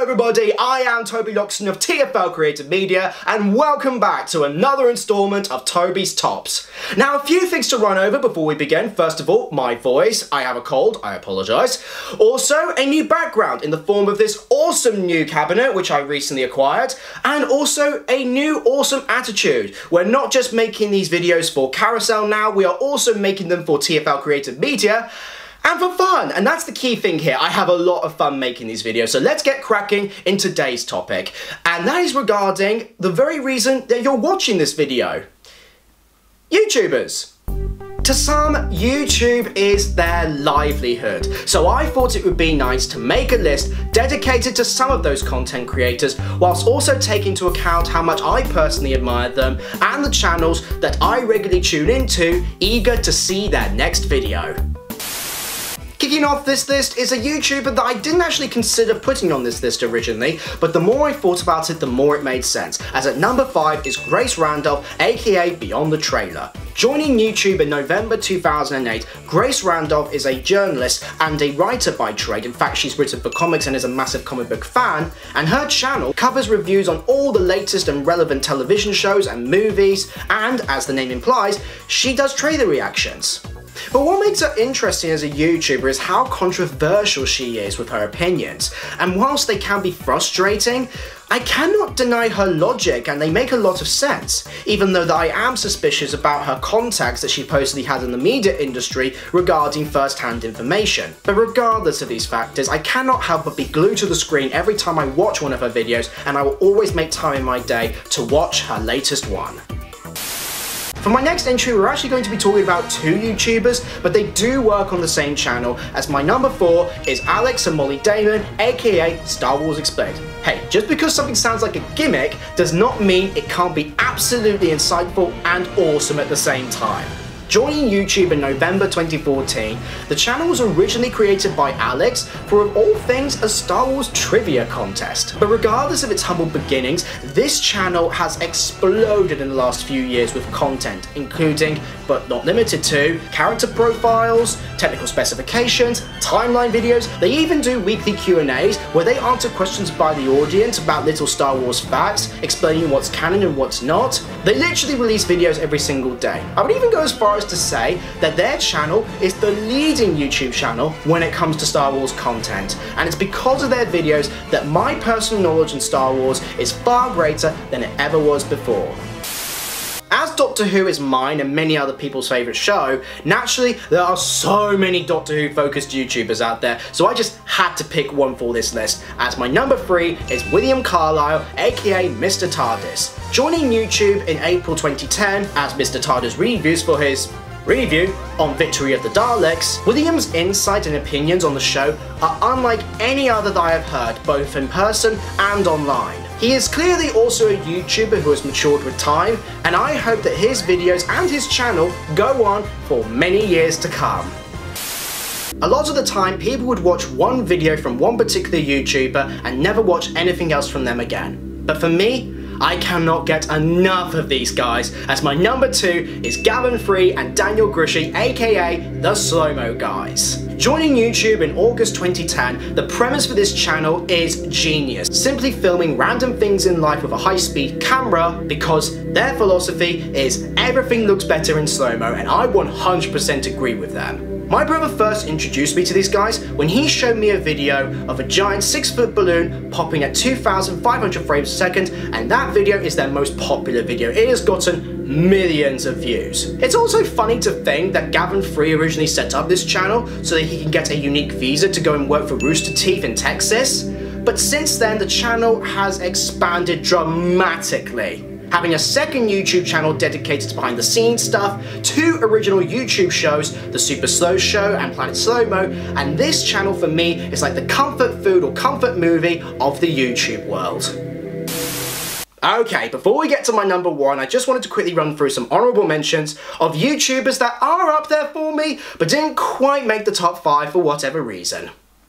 Hello everybody, I am Toby Loxton of TFL Creative Media and welcome back to another installment of Toby's Tops. Now, a few things to run over before we begin. First of all, my voice. I have a cold, I apologise. Also, a new background in the form of this awesome new cabinet which I recently acquired, and also a new awesome attitude. We're not just making these videos for Carousel now, we are also making them for TFL Creative Media. And for fun, and that's the key thing here. I have a lot of fun making these videos, so let's get cracking in today's topic. And that is regarding the very reason that you're watching this video. YouTubers. To some, YouTube is their livelihood, so I thought it would be nice to make a list dedicated to some of those content creators, whilst also taking into account how much I personally admire them and the channels that I regularly tune into, eager to see their next video. Kicking off this list is a YouTuber that I didn't actually consider putting on this list originally, but the more I thought about it, the more it made sense, as at number 5 is Grace Randolph, aka Beyond the Trailer. Joining YouTube in November 2008, Grace Randolph is a journalist and a writer by trade. In fact, she's written for comics and is a massive comic book fan, and her channel covers reviews on all the latest and relevant television shows and movies, and as the name implies, she does trailer reactions. But what makes her interesting as a YouTuber is how controversial she is with her opinions, and whilst they can be frustrating, I cannot deny her logic and they make a lot of sense, even though that I am suspicious about her contacts that she supposedly had in the media industry regarding first-hand information. But regardless of these factors, I cannot help but be glued to the screen every time I watch one of her videos, and I will always make time in my day to watch her latest one. For my next entry, we're actually going to be talking about two YouTubers, but they do work on the same channel, as my number 4 is Alex and Molly Damon, aka Star Wars Explained. Hey, just because something sounds like a gimmick does not mean it can't be absolutely insightful and awesome at the same time. Joining YouTube in November 2014, the channel was originally created by Alex for, of all things, a Star Wars trivia contest. But regardless of its humble beginnings, this channel has exploded in the last few years with content, including, but not limited to, character profiles, technical specifications, timeline videos. They even do weekly Q&As where they answer questions by the audience about little Star Wars facts, explaining what's canon and what's not. They literally release videos every single day. I would even go as far as to say that their channel is the leading YouTube channel when it comes to Star Wars content, and it's because of their videos that my personal knowledge in Star Wars is far greater than it ever was before. As Doctor Who is mine and many other people's favourite show, naturally there are so many Doctor Who focused YouTubers out there, so I just had to pick one for this list, as my number 3 is William Carlisle, aka Mr. TARDIS. Joining YouTube in April 2010 as Mr. TARDIS reviews for his review on Victory of the Daleks, William's insight and opinions on the show are unlike any other that I have heard, both in person and online. He is clearly also a YouTuber who has matured with time, and I hope that his videos and his channel go on for many years to come. A lot of the time, people would watch one video from one particular YouTuber and never watch anything else from them again. But for me, I cannot get enough of these guys, as my number 2 is Gavin Free and Daniel Grishy, aka the Slow-Mo Guys. Joining YouTube in August 2010, the premise for this channel is genius, simply filming random things in life with a high-speed camera, because their philosophy is everything looks better in slow-mo, and I 100% agree with them. My brother first introduced me to these guys when he showed me a video of a giant 6-foot balloon popping at 2,500 frames a second, and that video is their most popular video. It has gotten millions of views. It's also funny to think that Gavin Free originally set up this channel so that he can get a unique visa to go and work for Rooster Teeth in Texas, but since then the channel has expanded dramatically, having a second YouTube channel dedicated to behind the scenes stuff, 2 original YouTube shows, The Super Slow Show and Planet Slow-Mo, and this channel for me is like the comfort food or comfort movie of the YouTube world. Okay, before we get to my number 1, I just wanted to quickly run through some honourable mentions of YouTubers that are up there for me, but didn't quite make the top 5 for whatever reason.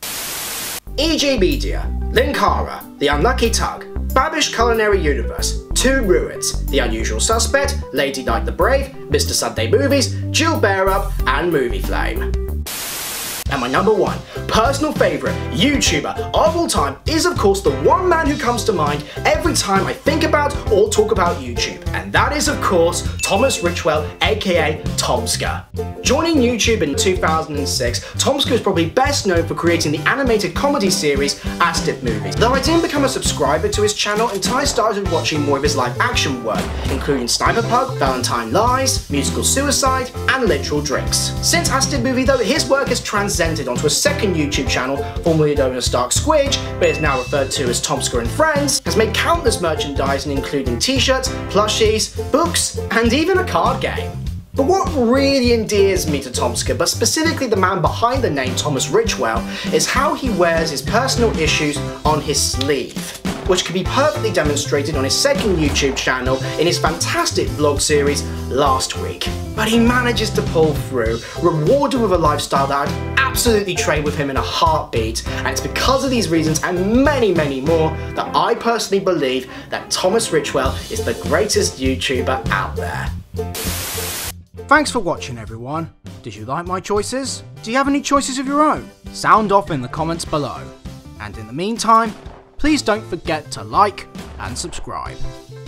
EG Media, Linkara, The Unlucky Tug, Babish Culinary Universe, Two Ruins, The Unusual Suspect, Lady Night the Brave, Mr. Sunday Movies, Jill Bear Up, and Movie Flame. And my number one personal favourite YouTuber of all time is of course the one man who comes to mind every time I think about or talk about YouTube, and that is of course Thomas Richwell, aka Tomska. Joining YouTube in 2006, Tomska is probably best known for creating the animated comedy series Asted Movies, though I didn't become a subscriber to his channel until I started watching more of his live action work, including Sniper Pug, Valentine Lies, Musical Suicide, and Literal Drinks. Since Asted Movie though, his work has transcended onto a second YouTube channel, formerly known as Stark Squidge, but is now referred to as Tomska and Friends, has made countless merchandising including t-shirts, plushies, books, and even a card game. But what really endears me to Tomska, but specifically the man behind the name Thomas Richwell, is how he wears his personal issues on his sleeve, which can be perfectly demonstrated on his second YouTube channel in his fantastic vlog series last week. But he manages to pull through, rewarded with a lifestyle that I'd absolutely trade with him in a heartbeat, and it's because of these reasons and many, many more that I personally believe that Thomas Richwell is the greatest YouTuber out there. Thanks for watching everyone. Did you like my choices? Do you have any choices of your own? Sound off in the comments below. And in the meantime, please don't forget to like and subscribe.